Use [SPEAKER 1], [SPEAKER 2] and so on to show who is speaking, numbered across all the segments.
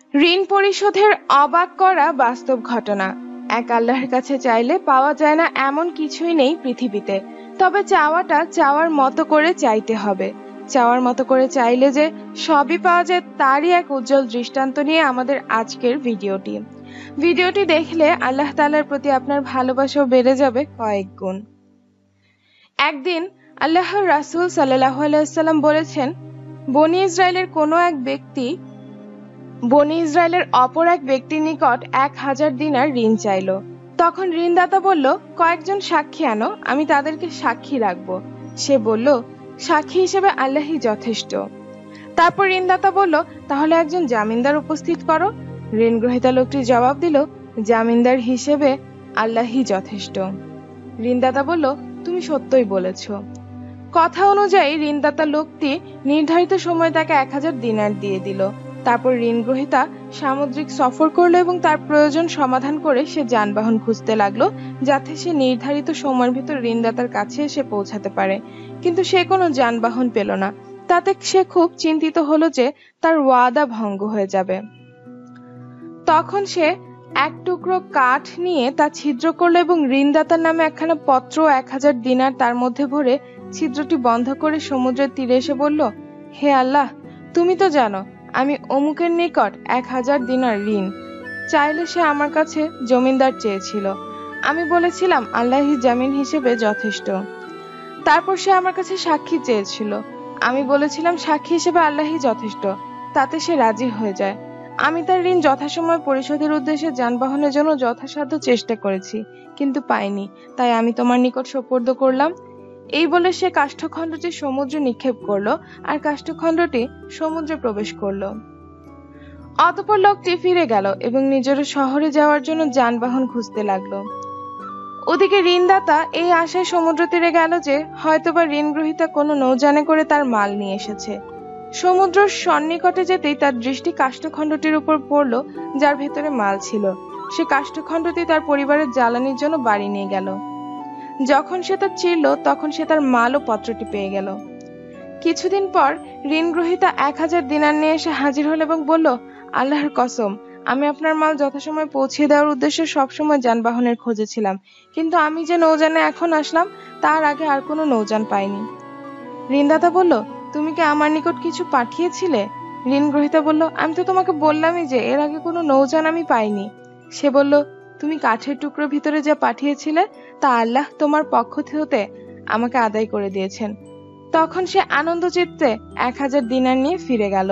[SPEAKER 1] ঋণ পরিশোধের অবাক করা বাস্তব ঘটনা। এক আল্লাহর কাছে চাইলে পাওয়া যায় না এমন কিছুই নেই পৃথিবীতে। তবে চাওয়াটা চাওয়ার মতো করে চাইতে হবে। চাওয়ার মতো করে চাইলে যে সবই পাওয়া যায় তারই এক উজ্জ্বল দৃষ্টান্ত নিয়ে আমাদের আজকের ভিডিওটি দেখলে আল্লাহ তাআলার প্রতি আপনার ভালোবাসাও বেড়ে যাবে কয়েক গুণ। একদিন আল্লাহর রাসূল সাল্লাল্লাহু আলাইহি ওয়াসাল্লাম বলেছেন, বনী ইসরায়েলের অপর এক ব্যক্তির নিকট 1000 দিনার ঋণ চাইল। তখন ঋণদাতা বলল, কয়েকজন সাক্ষী আনো, আমি তাদেরকে সাক্ষী রাখবো। সে বলল, সাক্ষী হিসেবে আল্লাহই যথেষ্ট। তারপর ঋণদাতা বলল, তাহলে একজন জামিনদার উপস্থিত করো। ঋণ গ্রহীতা লোকটি জবাব দিল, জামিনদার হিসেবে আল্লাহই যথেষ্ট। ঋণদাতা বলল, তুমি সত্যই বলেছ। কথা অনুযায়ী ঋণদাতা লোকটি নির্ধারিত সময়ে তাকে 1000 দিনার দিয়ে দিল। তারপর ঋণ গ্রহীতা সামুদ্রিক সফর করলো এবং তার প্রয়োজন সমাধান করে সে যানবাহন খুঁজতে লাগলো, যাতে সে নির্ধারিত সময়ের ভিতর ঋণদাতার কাছে এসে পৌঁছাতে পারে। কিন্তু সে কোনো যানবাহন পেল না। তাতে সে খুব চিন্তিত হলো যে তার ওয়াদা ভঙ্গ হয়ে যাবে। তখন সে এক টুকরো কাঠ নিয়ে তা ছিদ্র করলো এবং ঋণদাতার নামে একখানা পত্র 1000 দিনার তার মধ্যে ভরে ছিদ্রটি বন্ধ করে সমুদ্রের তীরে এসে বলল, হে আল্লাহ, তুমি তো জানো আমি অমুকের নিকট 1000 দিনার ঋণ চাইলে সে আমার কাছে জমিদার চেয়েছিল। আমি বলেছিলাম আল্লাহই জামিন হিসেবে যথেষ্ট। তারপর সে আমার কাছে সাক্ষী চেয়েছিল। আমি বলেছিলাম সাক্ষী হিসেবে আল্লাহই যথেষ্ট। তাতে সে রাজি হয়ে যায়। আমি তার ঋণ যথাসময়ে পরিশোধের উদ্দেশ্যে যানবাহনের জন্য যথাসাধ্য চেষ্টা করেছি, কিন্তু পাইনি। তাই আমি তোমার নিকট সোপর্দ করলাম। এই বলে সে কাষ্ঠখণ্ডটি সমুদ্রে নিক্ষেপ করলো আর কাষ্ঠখণ্ডটি সমুদ্রে প্রবেশ করলো। অতঃপর লোকটি ফিরে গেল এবং নিজের শহরে যাওয়ার জন্য যানবাহন খুঁজতে লাগলো। ওদিকে ঋণদাতা এই আশায় সমুদ্র তীরে গেল যে হয়তোবা ঋণ গ্রহীতা কোনো নৌযানে করে তার মাল নিয়ে এসেছে। সমুদ্র সন্নিকটে যেতেই তার দৃষ্টি কাষ্ঠখণ্ডটির উপর পড়ল, যার ভেতরে মাল ছিল। সে কাষ্ঠখণ্ডটি তার পরিবারের জ্বালানির জন্য বাড়ি নিয়ে গেল। যখন সে তা চিরল তখন সে তার মাল ও পত্রটি পেয়ে গেল। কিছুদিন পর ঋণ গ্রহীতা 1000 দিনার নিয়ে এসে হাজির হল এবং বলল, আল্লাহর কসম, আমি আপনার মাল যথাসময়ে পৌঁছে দেওয়ার উদ্দেশ্যে সবসময় যানবাহনের খোঁজে ছিলাম, কিন্তু আমি যে নৌযানে এখন আসলাম তার আগে আর কোনো নৌযান পাইনি। ঋণদাতা বলল, তুমি কি আমার নিকট কিছু পাঠিয়েছিলে? ঋণ গ্রহীতা বলল, আমি তো তোমাকে বললামই যে এর আগে কোনো নৌযান আমি পাইনি। সে বলল, তুমি কাঠের টুকরোর ভিতরে যা পাঠিয়েছিলে তা আল্লাহ তোমার পক্ষ হতে আমাকে আদায় করে দিয়েছেন। তখন সে আনন্দ চিত্তে 1000 দিনার নিয়ে ফিরে গেল।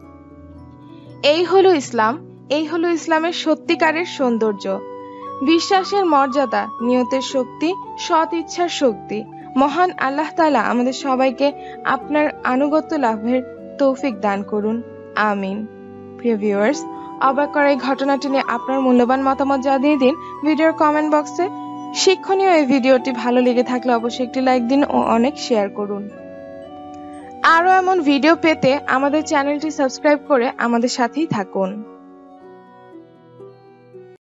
[SPEAKER 1] এই হলো ইসলাম। এই হলো ইসলামের সত্যিকারের সৌন্দর্য। বিশ্বাসের মর্যাদা, নিয়তের শক্তি, সৎ ইচ্ছার শক্তি। মহান আল্লাহ তাআলা আমাদের সবাইকে আপনার আনুগত্য লাভের তৌফিক দান করুন। আমিন। প্রিয় ভিউয়ার্স, অবাক করা এই ঘটনাটি নিয়ে আপনার মূল্যবান মতামত জানিয়ে দিন ভিডিওর কমেন্ট বক্সে। শিক্ষণীয় এই ভিডিওটি ভালো লেগে থাকলে অবশ্যই একটি লাইক দিন ও অনেক শেয়ার করুন। আরো এমন ভিডিও পেতে আমাদের চ্যানেলটি সাবস্ক্রাইব করে আমাদের সাথেই থাকুন।